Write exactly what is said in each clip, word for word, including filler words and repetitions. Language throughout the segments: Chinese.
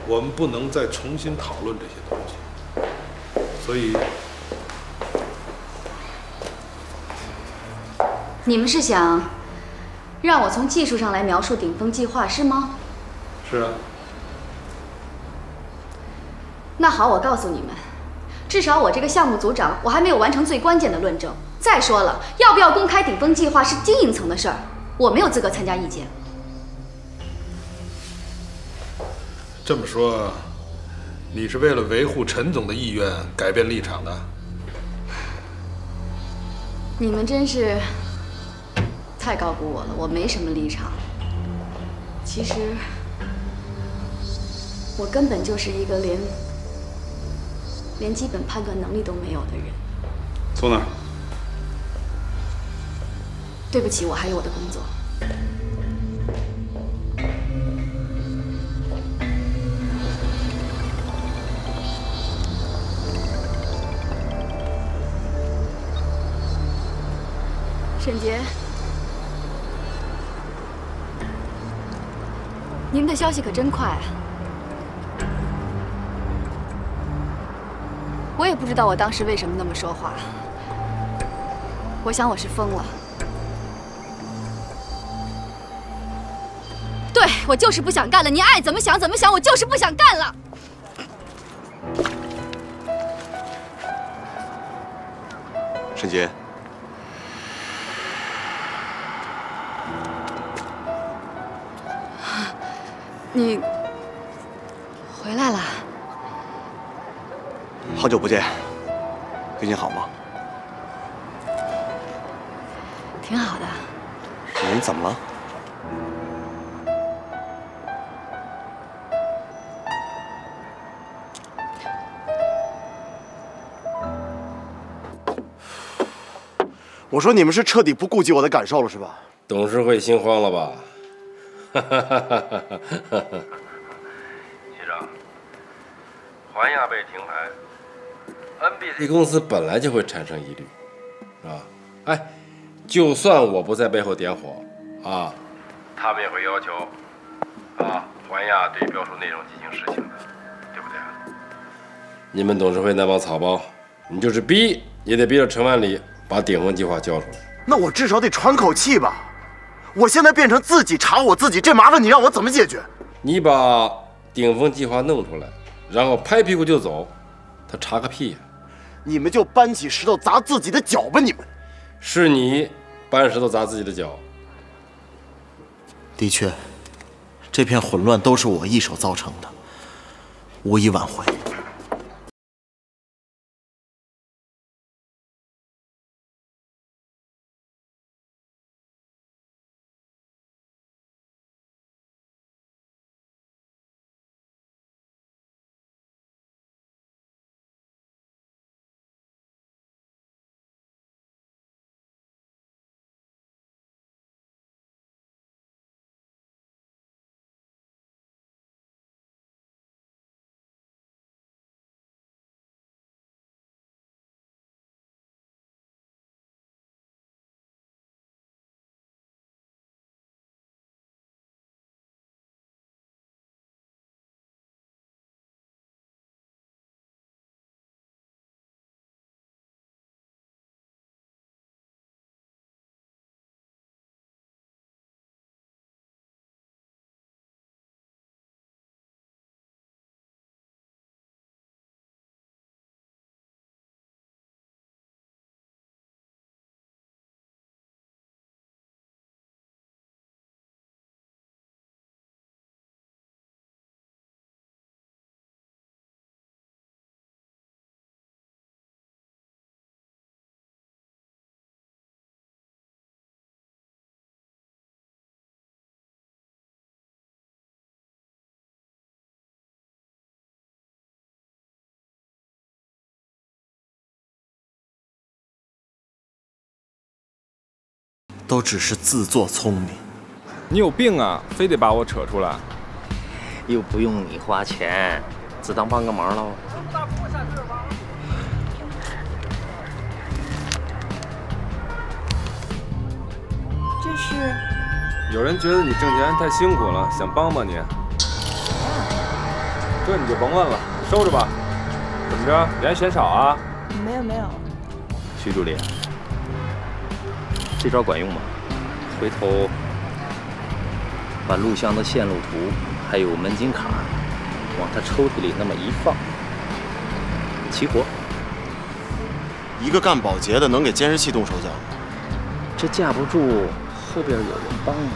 我们不能再重新讨论这些东西，所以。 你们是想让我从技术上来描述顶峰计划是吗？ 是啊。 那好，我告诉你们，至少我这个项目组长，我还没有完成最关键的论证。再说了，要不要公开顶峰计划是经营层的事儿，我没有资格参加意见。 这么说，你是为了维护陈总的意愿改变立场的？ 你们真是。 太高估我了，我没什么立场。其实，我根本就是一个连连基本判断能力都没有的人。 坐那儿。 对不起，我还有我的工作。沈杰。 您的消息可真快啊！我也不知道我当时为什么那么说话。我想我是疯了。对，我就是不想干了。你爱怎么想怎么想，我就是不想干了。 沈杰。 你回来了， 好久不见，最近好吗？ 挺好的。 你怎么了？我说你们是彻底不顾及我的感受了是吧？ 董事会心慌了吧？ 局长，环亚被停牌 ，N B C 公司本来就会产生疑虑，是吧？哎，就算我不在背后点火，啊，他们也会要求，啊，环亚对标书内容进行实情的，对不对？你们董事会那帮草包，你就是逼也得逼着陈万里把顶峰计划交出来。 那我至少得喘口气吧。 我现在变成自己查我自己，这麻烦你让我怎么解决？ 你把顶峰计划弄出来，然后拍屁股就走，他查个屁呀！ 你们就搬起石头砸自己的脚吧！你们是你搬石头砸自己的脚。 的确，这片混乱都是我一手造成的，无以挽回。都只是自作聪明。 你有病啊！非得把我扯出来。 又不用你花钱，只当帮个忙喽。 这是？ 有人觉得你挣钱太辛苦了，想帮帮你。 这你就甭问了，收着吧。怎么着，人嫌少啊？ 没有没有。 徐助理，这招管用吗？回头把录像的线路图还有门禁卡往他抽屉里那么一放，齐活。 一个干保洁的能给监视器动手脚？ 这架不住后边有人帮忙。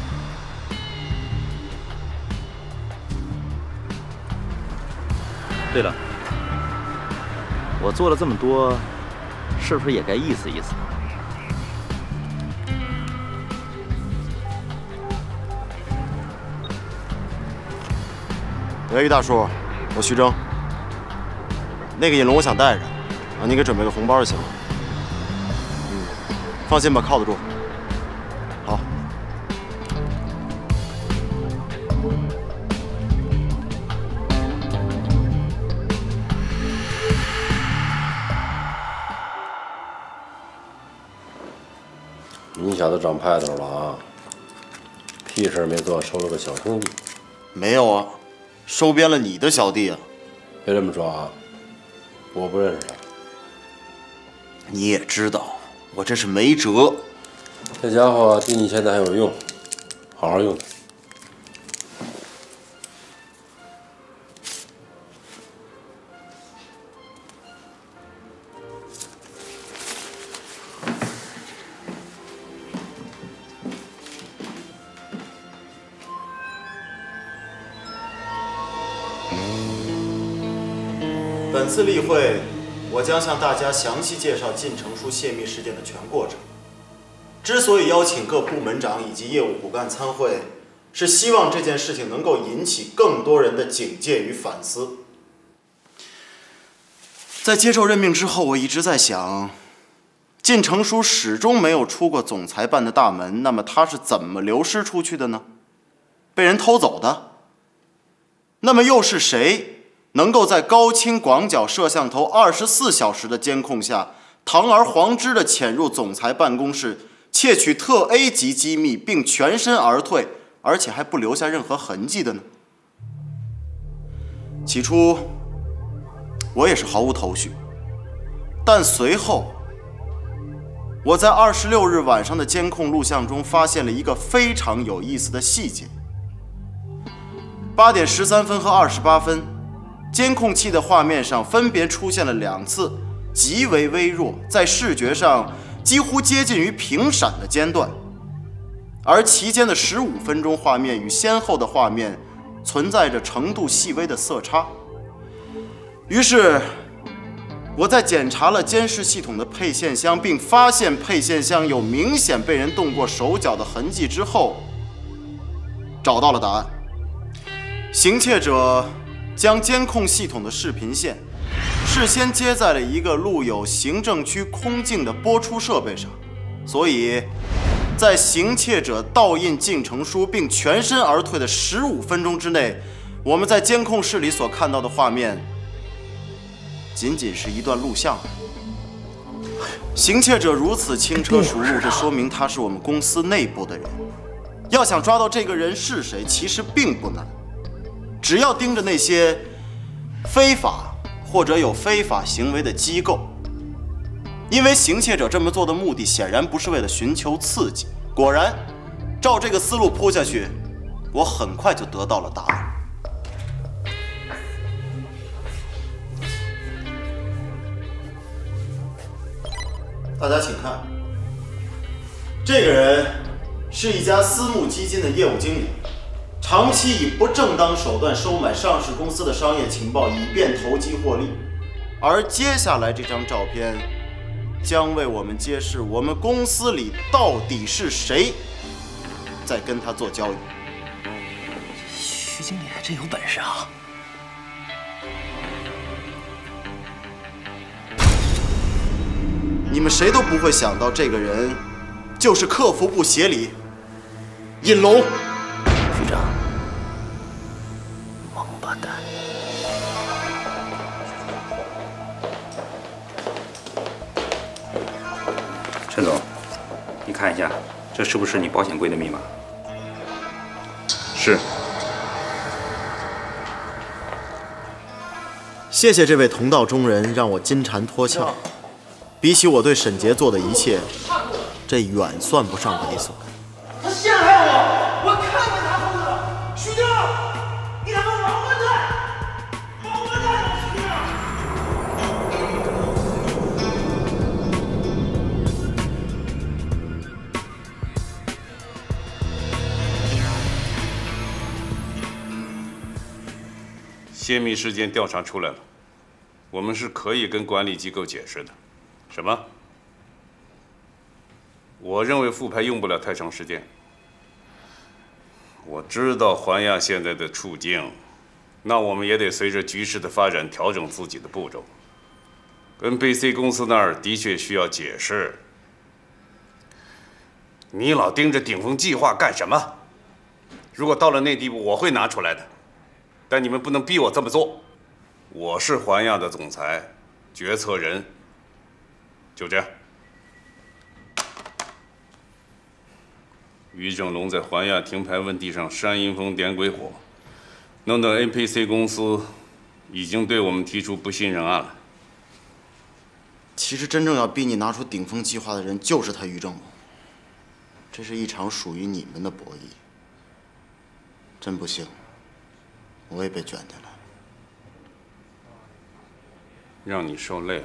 对了，我做了这么多，是不是也该意思意思？ 喂，于大叔，我徐峥。那个引龙我想带着，啊，你给准备个红包就行了。嗯，放心吧，靠得住。好。 你小子长派头了啊！屁事没做，收了个小兄弟。 没有啊，收编了你的小弟啊！ 别这么说啊，我不认识他。 你也知道，我这是没辙。 这家伙对你现在还有用，好好用他。 本次例会，我将向大家详细介绍靳成书泄密事件的全过程。之所以邀请各部门长以及业务骨干参会，是希望这件事情能够引起更多人的警戒与反思。在接受任命之后，我一直在想，靳成书始终没有出过总裁办的大门，那么他是怎么流失出去的呢？被人偷走的？那么又是谁能够在高清广角摄像头二十四小时的监控下，堂而皇之地潜入总裁办公室，窃取特 A 级机密，并全身而退，而且还不留下任何痕迹的呢？起初，我也是毫无头绪，但随后，我在二十六日晚上的监控录像中发现了一个非常有意思的细节：八点十三分和二十八分。监控器的画面上分别出现了两次极为微弱，在视觉上几乎接近于平闪的间断，而其间的十五分钟画面与先后的画面存在着程度细微的色差。于是，我在检查了监视系统的配线箱，并发现配线箱有明显被人动过手脚的痕迹之后，找到了答案。行窃者将监控系统的视频线事先接在了一个录有行政区空镜的播出设备上，所以，在行窃者盗印靳成书并全身而退的十五分钟之内，我们在监控室里所看到的画面，仅仅是一段录像。行窃者如此轻车熟路，这说明他是我们公司内部的人。要想抓到这个人是谁，其实并不难。只要盯着那些非法或者有非法行为的机构，因为行窃者这么做的目的显然不是为了寻求刺激。果然，照这个思路铺下去，我很快就得到了答案。大家请看，这个人是一家私募基金的业务经理。长期以不正当手段收买上市公司的商业情报，以便投机获利。而接下来这张照片将为我们揭示我们公司里到底是谁在跟他做交易。 徐经理还真有本事啊！ 你们谁都不会想到，这个人就是客服部协理尹龙。 局长，王八蛋！ 陈总，你看一下，这是不是你保险柜的密码？是。 谢谢这位同道中人，让我金蝉脱壳。比起我对沈杰做的一切，这远算不上猥琐。 他陷害我，我看见他疯了。徐峥，你他妈王八蛋！王八蛋！徐峥。 泄密事件调查出来了，我们是可以跟管理机构解释的。什么？我认为复牌用不了太长时间。我知道环亚现在的处境，那我们也得随着局势的发展调整自己的步骤。N B C 公司那儿的确需要解释。你老盯着顶峰计划干什么？如果到了那地步，我会拿出来的。但你们不能逼我这么做。我是环亚的总裁，决策人。就这样。于正龙在环亚停牌问题上煽阴风点鬼火，弄得 N P C 公司已经对我们提出不信任案了。 其实真正要逼你拿出顶峰计划的人就是他于正龙。这是一场属于你们的博弈。真不幸，我也被卷进来了。 让你受累了。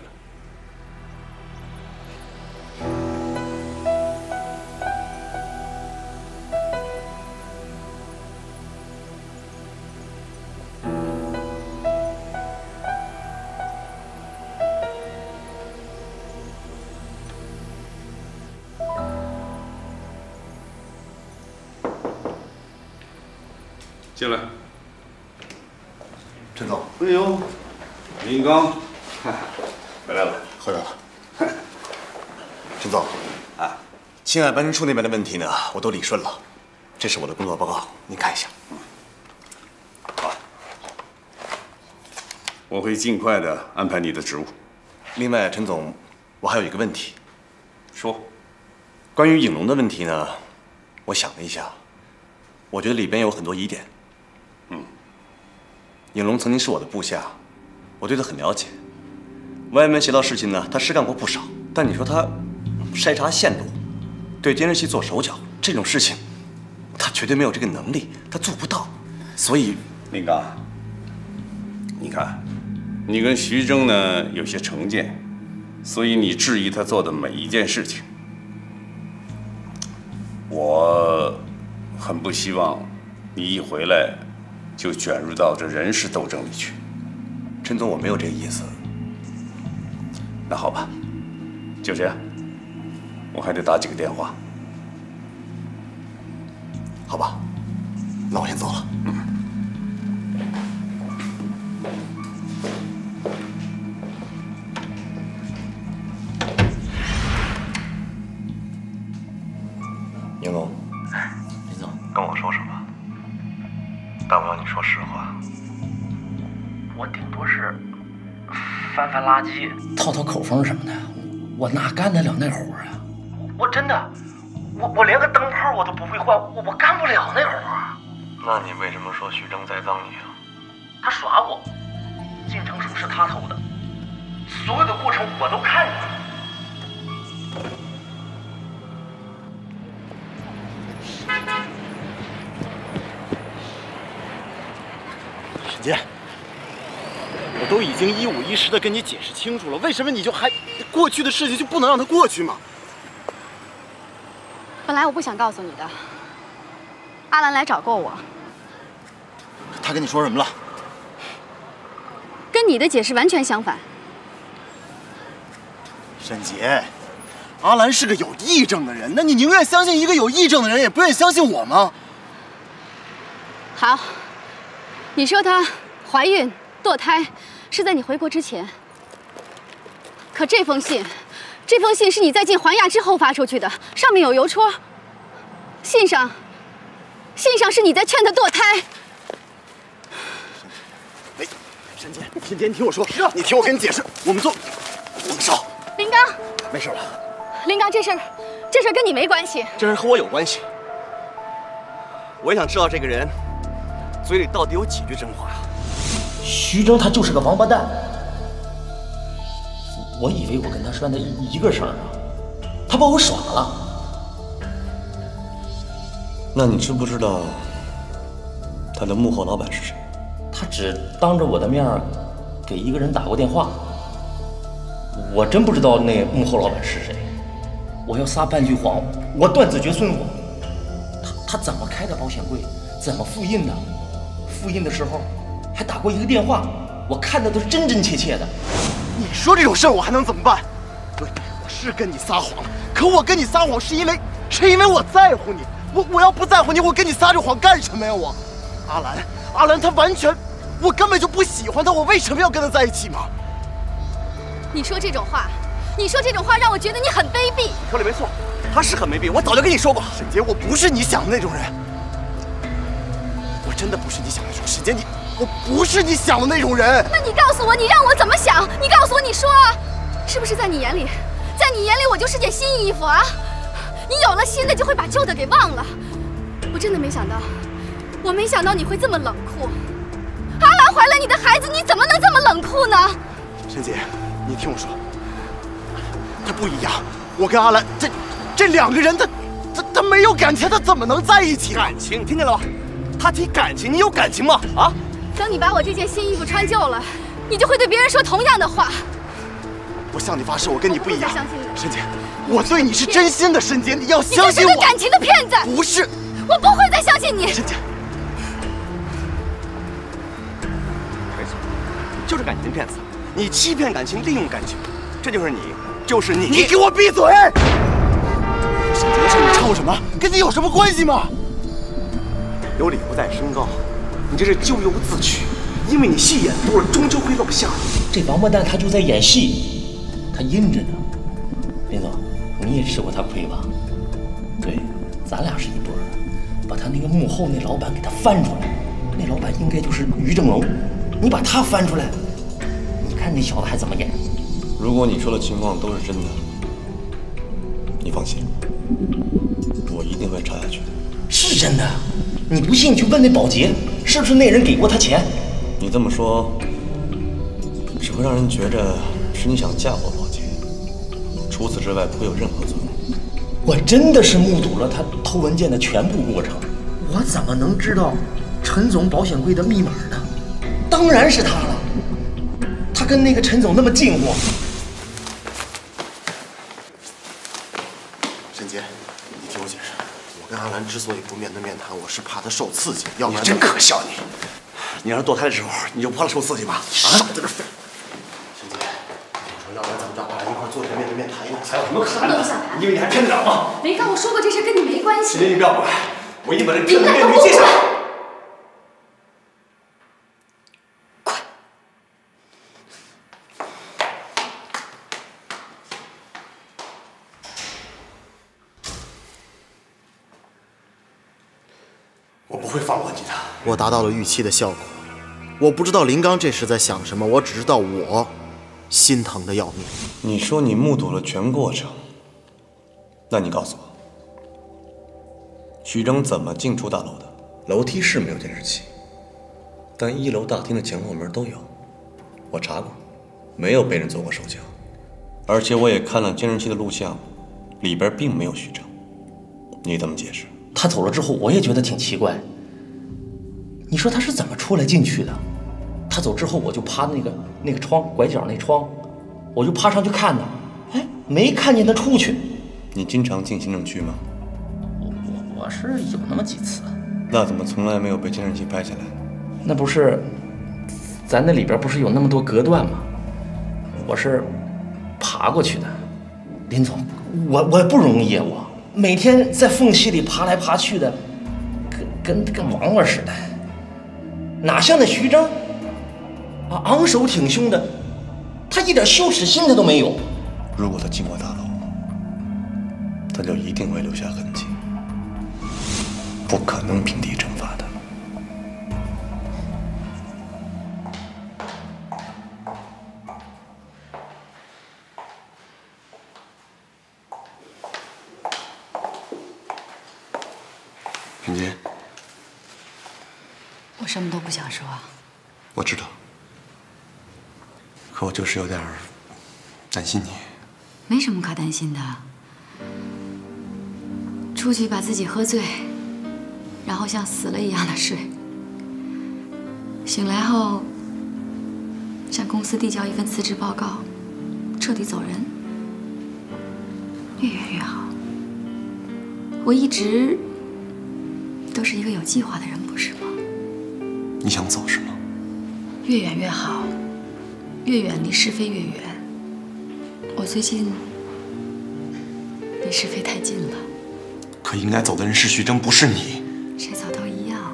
进来， 陈总。 哎呦，林刚，回来了， 回来了。陈总，啊，青海办事处那边的问题呢，我都理顺了。这是我的工作报告，您看一下。 好，我会尽快的安排你的职务。 另外，陈总，我还有一个问题。 说。 关于影龙的问题呢，我想了一下，我觉得里边有很多疑点。 嗯， 影龙曾经是我的部下，我对他很了解。外面协调事情呢，他是干过不少。但你说他筛查线路，对监视器做手脚这种事情，他绝对没有这个能力，他做不到。所以， 林刚，你看，你跟徐峥呢有些成见，所以你质疑他做的每一件事情。我很不希望你一回来就卷入到这人事斗争里去。 陈总，我没有这个意思。 那好吧，就这样。我还得打几个电话。 好吧，那我先走了。 嗯。 宁龙， 林总， 跟我说什么？大不了你说实话。 我顶多是翻翻垃圾、透透口风什么的，我哪干得了那活啊？我真的，我我连个灯泡我都不会换，我我干不了那活。 那你为什么说徐峥栽赃你啊？ 他耍我，进城书是他偷的，所有的过程我都看见了。 沈杰，我都已经一五一十的跟你解释清楚了，为什么你就还过去的事情就不能让它过去吗？ 本来我不想告诉你的，阿兰来找过我。 他跟你说什么了？ 跟你的解释完全相反。 沈杰，阿兰是个有癔症的人，那你宁愿相信一个有癔症的人，也不愿意相信我吗？ 好，你说她怀孕堕胎是在你回国之前，可这封信，这封信是你在进环亚之后发出去的，上面有邮戳，信上，信上是你在劝她堕胎。 哎，沈杰，沈杰，你听我说，你听我跟你解释，我们做，林少， 林刚， 没事了。 林刚，这事儿，这事儿跟你没关系， 这事和我有关系。我也想知道这个人嘴里到底有几句真话。 徐峥他就是个王八蛋。我以为我跟他拴在一个绳上，他把我耍了。 那你知不知道他的幕后老板是谁？ 他只当着我的面给一个人打过电话，我真不知道那幕后老板是谁。我要撒半句谎，我断子绝孙。我他他怎么开的保险柜，怎么复印的？复印的时候还打过一个电话，我看的都是真真切切的。 你说这种事儿我还能怎么办？对，我是跟你撒谎，可我跟你撒谎是因为是因为我在乎你。我我要不在乎你，我跟你撒这谎干什么呀？我，阿兰，阿兰，他完全，我根本就不喜欢他，我为什么要跟他在一起吗？ 你说这种话，你说这种话让我觉得你很卑鄙。 说的没错，他是很卑鄙，我早就跟你说过，沈杰，我不是你想的那种人，我真的不是你想的那种，沈杰，你，我不是你想的那种人。 那你告诉我，你让我怎么想？你告诉我，你说啊，是不是在你眼里，在你眼里我就是件新衣服啊？你有了新的就会把旧的给忘了。我真的没想到，我没想到你会这么冷酷。阿兰怀了你的孩子，你怎么能这么冷酷呢？ 沈姐，你听我说，他不一样。我跟阿兰这这两个人，他他他没有感情，他怎么能在一起？感情，听见了吧？他提感情，你有感情吗？啊！ 等你把我这件新衣服穿旧了，你就会对别人说同样的话。 我向你发誓，我跟你不一样。 我不相信你， 沈姐，我对你是真心的，沈姐，你要相信我。 你就是个感情的骗子。 不是， 我不会再相信你。 沈姐， 没错，就是感情的骗子。你欺骗感情，利用感情，这就是你，就是你。 你给我闭嘴！沈姐的事你吵什么？跟你有什么关系吗？ 有理不在声高，你这是咎由自取。因为你戏演多了，终究会露馅。 这王八蛋他就在演戏，他阴着呢。林总，你也吃过他亏吧？对，咱俩是一波的。把他那个幕后那老板给他翻出来，那老板应该就是于正龙。你把他翻出来，你看那小子还怎么演？ 如果你说的情况都是真的，你放心，我一定会查下去的。 是真的，你不信你去问那保洁，是不是那人给过他钱？ 你这么说，只会让人觉着是你想嫁祸保洁，除此之外不会有任何作用。 我真的是目睹了他偷文件的全部过程，我怎么能知道陈总保险柜的密码呢？当然是他了，他跟那个陈总那么近乎。 沈杰，你听我解释，我跟阿兰之所以不面对面谈，我是怕他受刺激，要不然真可笑你。你要是堕胎的时候，你就怕了受刺激吧？ 少在这废。沈姐，我说要不然咱们找阿兰一块坐着面对面谈一谈。 还有什么可谈的？你以为你还骗得了吗？ 没跟我说过这事跟你没关系。 沈姐，你不要管，我一定把这骗子面具揭下。 快！ 我不会放过你的。 我达到了预期的效果。我不知道林刚这时在想什么，我只知道我心疼的要命。 你说你目睹了全过程，那你告诉我，许峥怎么进出大楼的？楼梯是没有监视器，但一楼大厅的前后门都有，我查过，没有被人做过手脚，而且我也看了监视器的录像，里边并没有许峥。你怎么解释？ 他走了之后，我也觉得挺奇怪。你说他是怎么出来进去的？他走之后，我就趴那个那个窗拐角那窗，我就趴上去看呢，哎，没看见他出去。 你经常进行政区吗？ 我我我是有那么几次。 那怎么从来没有被监视器拍下来？ 那不是，咱那里边不是有那么多隔断吗？我是爬过去的。林总，我我不容易啊，我每天在缝隙里爬来爬去的，跟跟跟王八似的，哪像那徐峥啊，昂首挺胸的，他一点羞耻心他都没有。 如果他进过大楼，他就一定会留下痕迹，不可能平地惩罚的。 品杰， 我什么都不想说。 我知道， 可我就是有点担心你。 没什么可担心的。出去把自己喝醉，然后像死了一样的睡。醒来后，向公司递交一份辞职报告，彻底走人。越远越好。我一直都是一个有计划的人，不是吗？ 你想走是吗？ 越远越好，越远离是非越远。我最近离是非太近了。 可应该走的人是徐峥，不是你。 谁走都一样。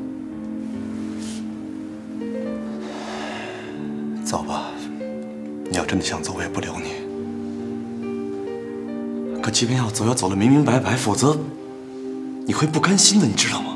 走吧，你要真的想走，我也不留你。可即便要走，要走得明明白白，否则你会不甘心的，你知道吗？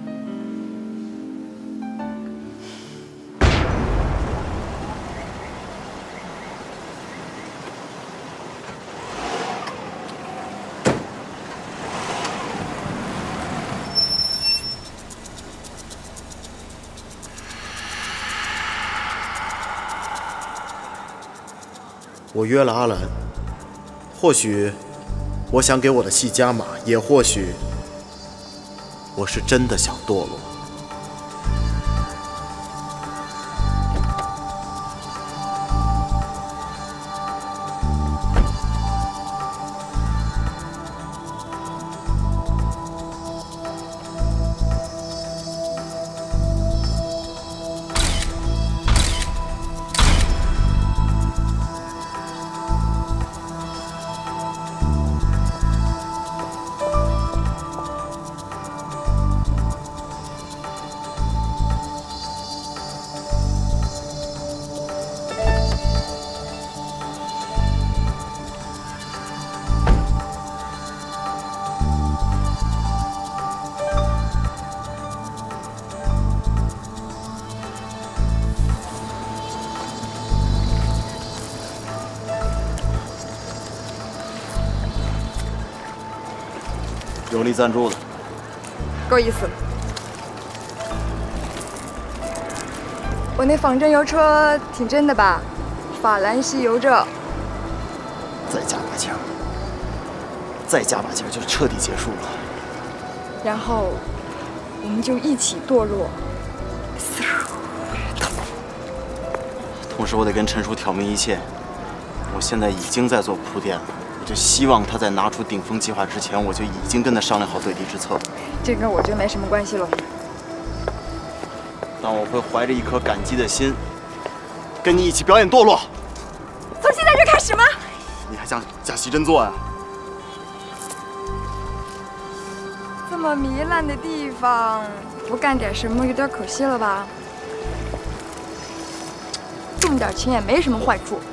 我约了阿兰，或许我想给我的戏加码，也或许我是真的想堕落。 有力赞助的， 够意思。我那仿真油车挺真的吧？法兰西邮政。 再加把劲儿，再加把劲儿就彻底结束了。 然后我们就一起堕落。 同时，我得跟陈叔挑明一切，我现在已经在做铺垫了。就希望他在拿出顶峰计划之前，我就已经跟他商量好对敌之策。 这跟我就没什么关系了。 但我会怀着一颗感激的心，跟你一起表演堕落。 从现在就开始吗？ 你还想假戏真做呀？ 这么糜烂的地方，不干点什么有点可惜了吧？挣点钱也没什么坏处。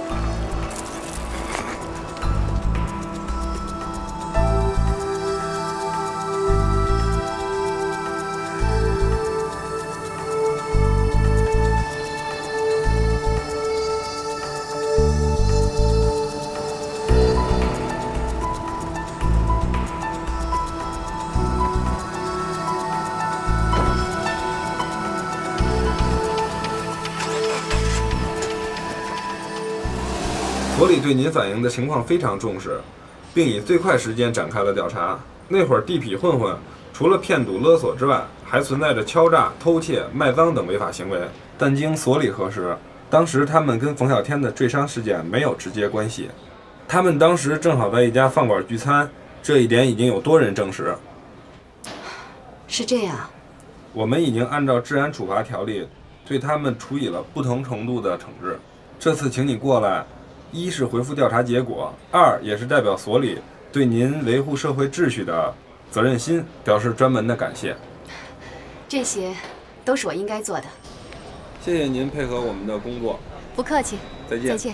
所里对您反映的情况非常重视，并以最快时间展开了调查。那会儿地痞混混除了骗赌勒索之外，还存在着敲诈、偷窃、卖赃等违法行为。但经所里核实，当时他们跟冯小天的坠伤事件没有直接关系。他们当时正好在一家饭馆聚餐，这一点已经有多人证实。 是这样。 我们已经按照治安处罚条例对他们处以了不同程度的惩治。这次请你过来，一是回复调查结果，二也是代表所里对您维护社会秩序的责任心表示专门的感谢。 这些都是我应该做的。 谢谢您配合我们的工作。 不客气。 再见。 再见。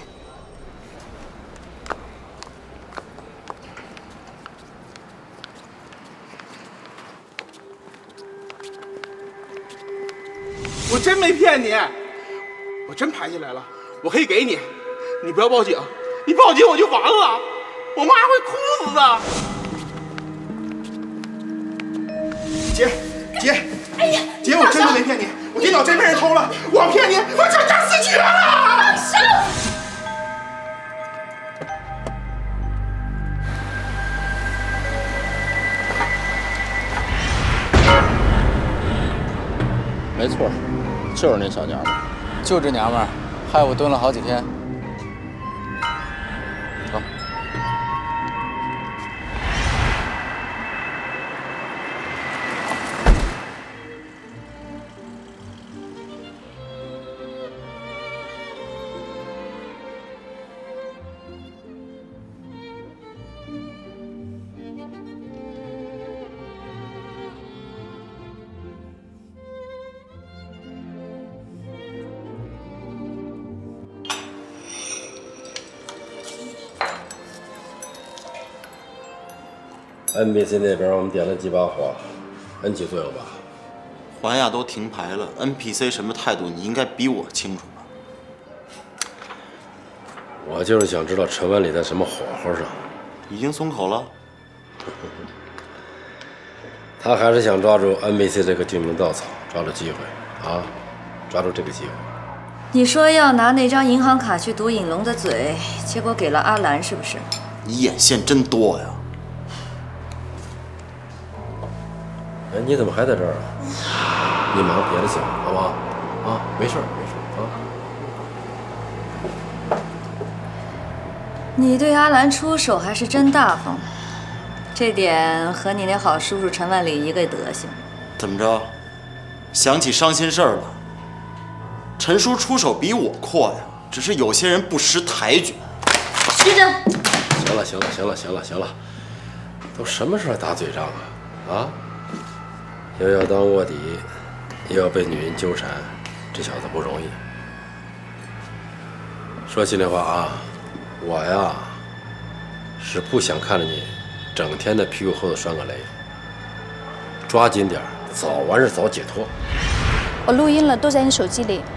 我真没骗你，我真爬进来了，我可以给你，你不要报警，你报警我就完了，我妈会哭死的。姐，姐，哎呀，姐，我真的没骗你，我电脑真被人偷了，我骗你，我全家死绝了。 手！ 没错，就是那小娘们儿，就这娘们儿，害我蹲了好几天。走。 N B C 那边我们点了几把火 ，N 级左右吧。 环亚都停牌了 ，N P C 什么态度你应该比我清楚吧？ 我就是想知道陈文礼在什么火候上。 已经松口了。 他还是想抓住 N B C 这个救命稻草，抓住机会啊，抓住这个机会。 你说要拿那张银行卡去堵尹龙的嘴，结果给了阿兰，是不是？ 你眼线真多呀！ 哎，你怎么还在这儿啊？你忙别的去，好不好？啊，没事儿，没事儿啊。 你对阿兰出手还是真大方，这点和你那好叔叔陈万里一个德行。 怎么着？想起伤心事儿了？陈叔出手比我阔呀，只是有些人不识抬举。 徐峥， 行了，行了，行了，行了，行了，都什么时候打嘴仗啊？啊？又要当卧底，又要被女人纠缠，这小子不容易。说心里话啊，我呀是不想看着你整天的屁股后头拴个雷，抓紧点，早完事早解脱。 我录音了，都在你手机里。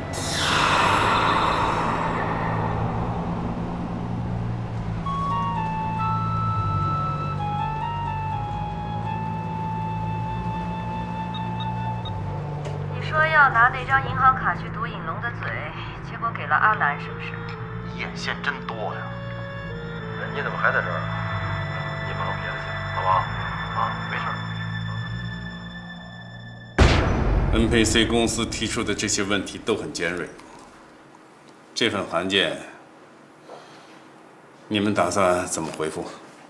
要拿那张银行卡去堵尹龙的嘴，结果给了阿兰，是不是？ 你眼线真多呀！ 哎，你怎么还在这儿啊？你忙别的去，好不好？啊，没事儿。 N P C 公司提出的这些问题都很尖锐。这份函件，你们打算怎么回复？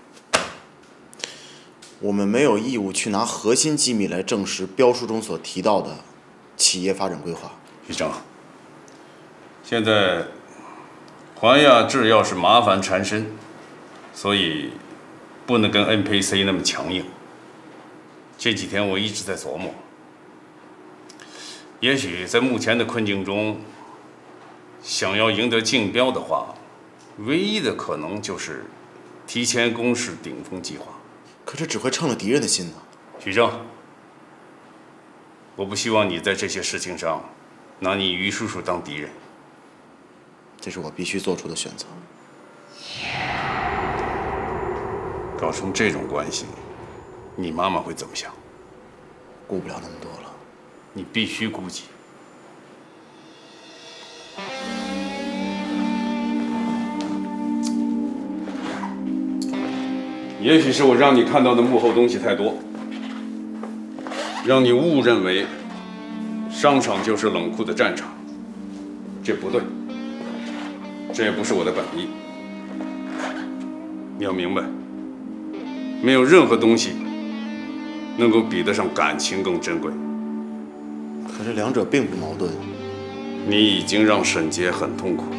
我们没有义务去拿核心机密来证实标书中所提到的企业发展规划。 徐峥，现在环亚制药是麻烦缠身，所以不能跟 N P C 那么强硬。这几天我一直在琢磨，也许在目前的困境中，想要赢得竞标的话，唯一的可能就是提前公示顶峰计划。 可这只会趁了敌人的心呢。 徐峥，我不希望你在这些事情上拿你于叔叔当敌人。 这是我必须做出的选择。 搞成这种关系，你妈妈会怎么想？ 顾不了那么多了。 你必须顾及。也许是我让你看到的幕后东西太多，让你误认为商场就是冷酷的战场，这不对，这也不是我的本意。你要明白，没有任何东西能够比得上感情更珍贵。 可这两者并不矛盾。 你已经让沈杰很痛苦了。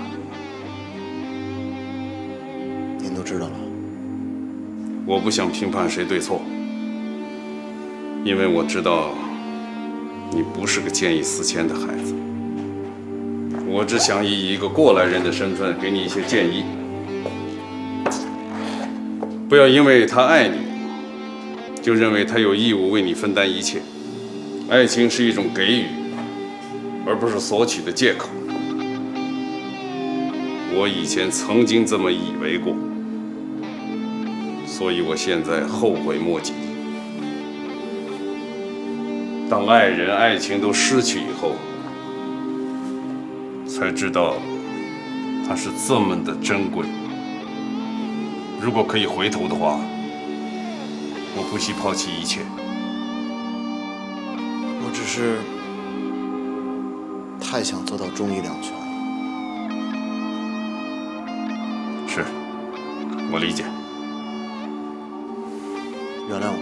您都知道了。 我不想评判谁对错，因为我知道你不是个见异思迁的孩子。我只想以一个过来人的身份给你一些建议。不要因为他爱你，就认为他有义务为你分担一切。爱情是一种给予，而不是索取的借口。我以前曾经这么以为过。所以我现在后悔莫及。当爱人、爱情都失去以后，才知道它是这么的珍贵。如果可以回头的话，我不惜抛弃一切。 我只是太想做到忠义两全了。 是，我理解。 原谅我，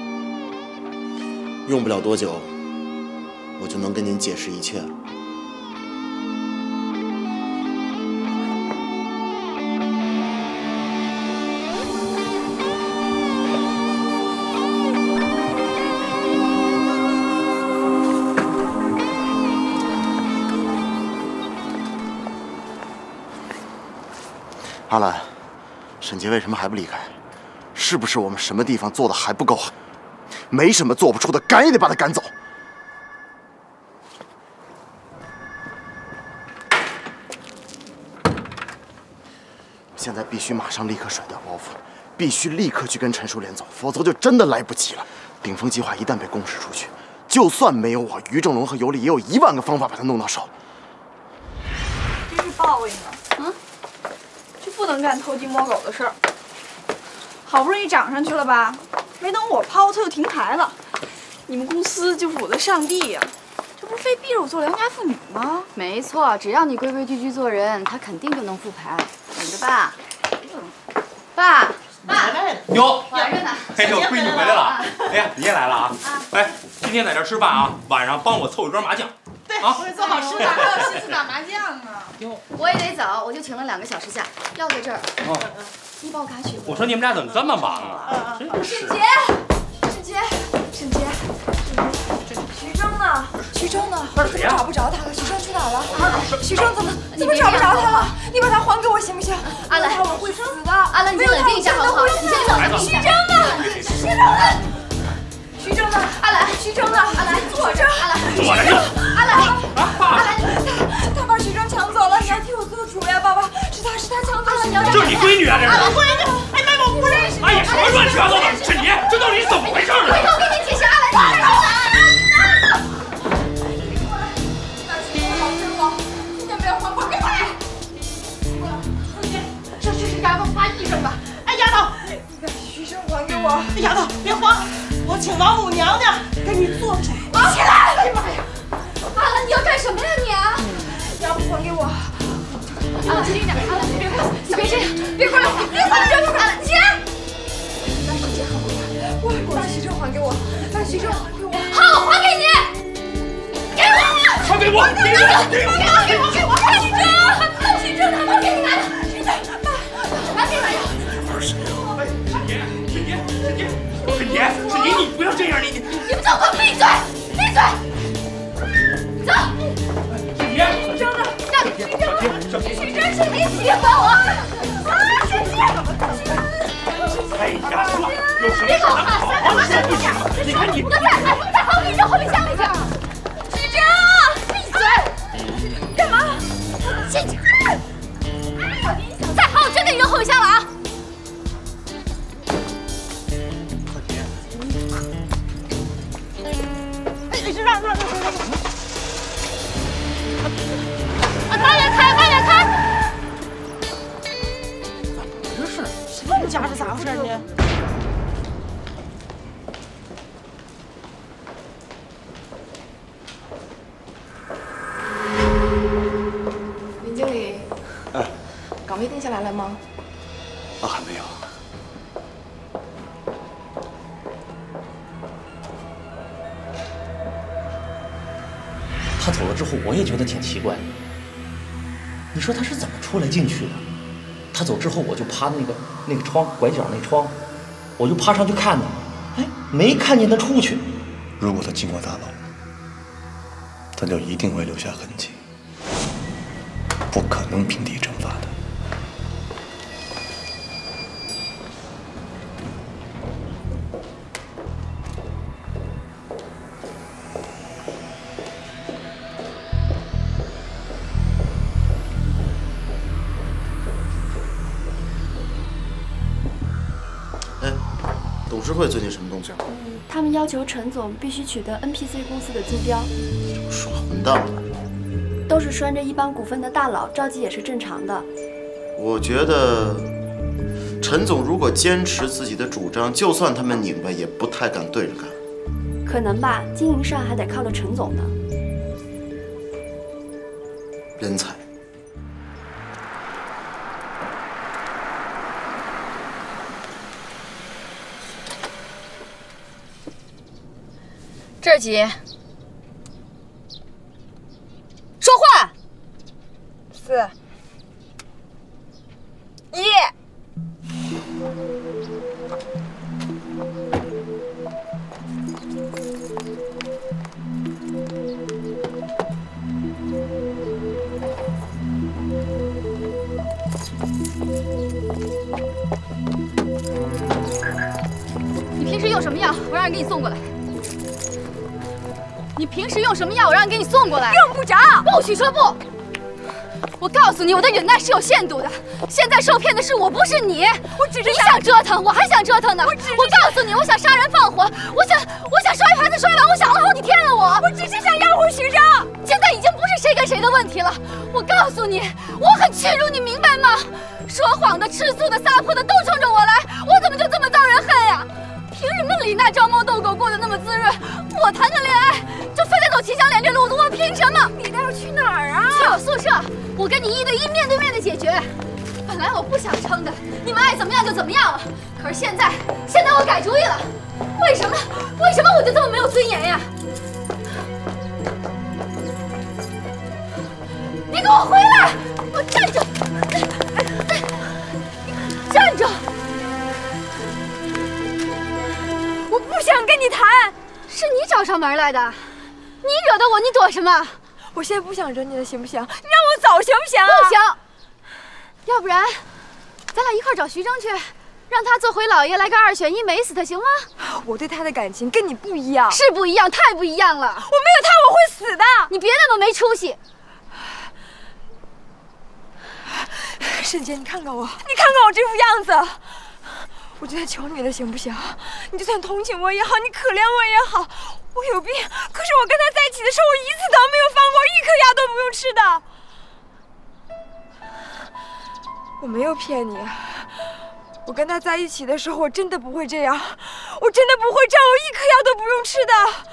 用不了多久，我就能跟您解释一切了。阿兰，沈杰为什么还不离开？是不是我们什么地方做的还不够好？没什么做不出的，赶也得把他赶走。现在必须马上立刻甩掉包袱，必须立刻去跟陈淑莲走，否则就真的来不及了。顶峰计划一旦被公示出去，就算没有我，于正龙和尤里也有一万个方法把他弄到手。 这是报应啊！嗯。就不能干偷鸡摸狗的事儿，好不容易涨上去了吧？没等我抛，他又停牌了。你们公司就是我的上帝呀、啊！这不是非逼着我做良家妇女吗？ 没错，只要你规规矩矩做人，他肯定就能复牌。等着吧，爸，爸， 哟， 玩着呢。 哎呦，闺女回来了！哎呀，你也来了啊！哎，今天在这吃饭啊，晚上帮我凑一桌麻将。 对，我也做好吃的，还有心思打麻将呢。 我也得走，我就请了两个小时假，要在这儿。 哦， 你把我卡取。 我说你们俩怎么这么忙啊？真是。 沈杰，沈杰，沈杰，徐峥呢？徐峥呢？我怎么找不着他了？徐峥去哪儿了？啊，徐峥怎么怎么找不着他了？你把他还给我行不行？ 阿兰， 我会死的。 阿兰，你先冷静一下好不好？你先冷静。 徐峥呢？徐峥呢？徐峥呢？阿兰，徐峥呢？阿兰，坐着。阿兰， 坐着。 阿兰，阿兰，他他把徐峥抢走了，你要替我做主呀，爸爸，是他是他抢走了，你要这是你闺女啊，这是。 我闺女，哎妈，我不认识。 哎呀，什么乱七八糟的！沈杰，这到底怎么回事呢？ 回头给你解释，阿兰，阿兰。 今天不要还，快给回来！这这是丫头发医生吧？哎，丫头，你把徐峥还给我！丫头，别慌，我请王母娘娘给你做主。起来！哎呀妈呀！ 阿兰，你要干什么呀你啊？ 要不还给我？ 阿兰，轻点，阿兰，别过来，你别这样，别过来，别过来，别过来，阿兰，起来！把沈杰还给我， 我把徐峥还给我，把徐峥还给我。 好，还给你。给我！ 还给我！给我！ 给我！给我！给我！ 徐峥，徐峥，他还给你拿了。 徐峥，爸，还给我呀！ 二婶，哎，沈杰，沈杰，沈杰，沈杰，沈杰，你不要这样，你你你们都给我闭嘴，闭嘴！走。 沈杰， 徐峥呢？ 让徐峥，徐峥，是你喜欢我。啊，沈杰， 哎呀，算了，有什么事咱们好好说不行吗？你看你， 我再喊，再喊，我给你扔后备箱里去。徐峥，闭嘴！干嘛？进去！再喊，我真给你扔后备箱了啊！ 哎，让让让让让！ 啊，慢点开，慢点开！ 这是谁们家是咋回事呢？ 林经理， 哎， 岗位定下来了吗？ 啊，还没有。 他走了之后，我也觉得挺奇怪的。你说他是怎么出来进去的？他走之后，我就趴那个那个窗拐角那窗，我就爬上去看他，哎，没看见他出去。 如果他进过大楼，他就一定会留下痕迹，不可能平地蒸发的。 董事会最近什么动静？ 他们要求陈总必须取得 N P C 公司的竞标。 耍混蛋了！ 都是拴着一帮股份的大佬，着急也是正常的。 我觉得陈总如果坚持自己的主张，就算他们拧巴，也不太敢对着干。 可能吧，经营上还得靠着陈总呢。 人才。 这儿几？说话。 四。一。 你平时用什么药？我让人给你送过来。你平时用什么药？我让人给你送过来。 用不着。 不许说不。我告诉你，我的忍耐是有限度的。现在受骗的是我，不是你。 我只是你想折腾，我还想折腾呢。我只我告诉你，我想杀人放火，我想我想摔盘子摔碗，我想了好几天了。我我只是想要回徐章。 现在已经不是谁跟谁的问题了。我告诉你，我很屈辱，你明白吗？说谎的、吃醋的、撒泼的都冲着我来，我怎么就这么遭人恨呀？凭什么李娜招猫逗狗过得那么滋润，我谈个恋爱就非得走齐香莲这路子？我凭什么？ 李娜要去哪儿啊？ 去我宿舍，我跟你一对一、面对面的解决。本来我不想撑的，你们爱怎么样就怎么样了。可是现在，现在我改主意了。为什么？为什么我就这么没有尊严呀？你给我回来！我站住！站住！ 我不想跟你谈。 是你找上门来的，你惹的我，你躲什么？ 我现在不想惹你了，行不行？你让我走行不行？ 不行。要不然，咱俩一块找徐峥去，让他做回老爷，来个二选一，美死他，行吗？ 我对他的感情跟你不一样， 是不一样，太不一样了。我没有他，我会死的。 你别那么没出息。 沈姐，你看看我，你看看我这副样子，我就在求你了，行不行？你就算同情我也好，你可怜我也好，我有病，可是我跟他在一起的时候，我一次都没有放过，一颗牙都不用吃的。我没有骗你，我跟他在一起的时候，我真的不会这样，我真的不会这样，我一颗牙都不用吃的。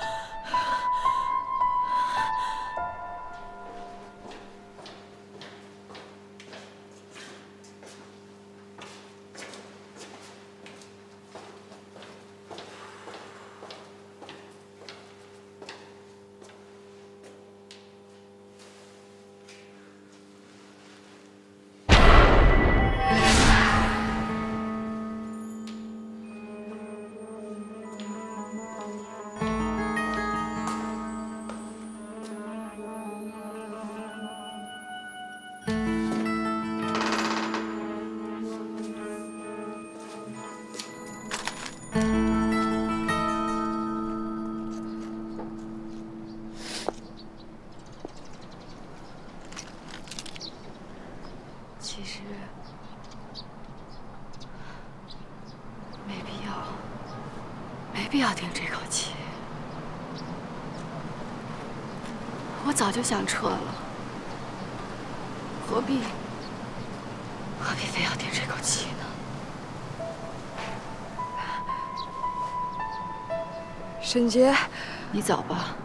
其实没必要，没必要定这口气。我早就想撤了，何必何必非要定这口气呢？ 沈杰， 你走吧。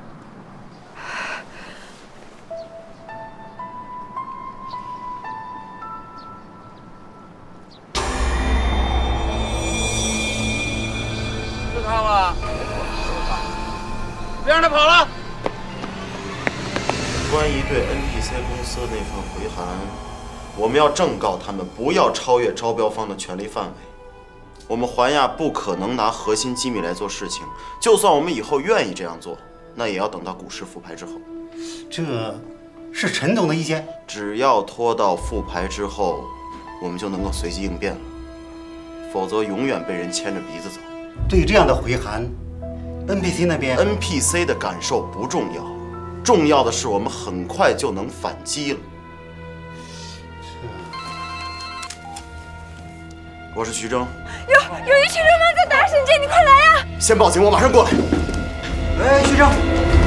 是他吗？别让他跑了！ 关于对 N P C 公司那份回函，我们要正告他们不要超越招标方的权力范围。我们环亚不可能拿核心机密来做事情，就算我们以后愿意这样做，那也要等到股市复牌之后。 这是陈总的意见？ 只要拖到复牌之后，我们就能够随机应变了，否则永远被人牵着鼻子走。 对于这样的回函 ，N P C 那边 N P C 的感受不重要，重要的是我们很快就能反击了。我是徐峥。 有有一群流氓在打沈杰，你快来呀！ 先报警，我马上过来。 哎，徐峥。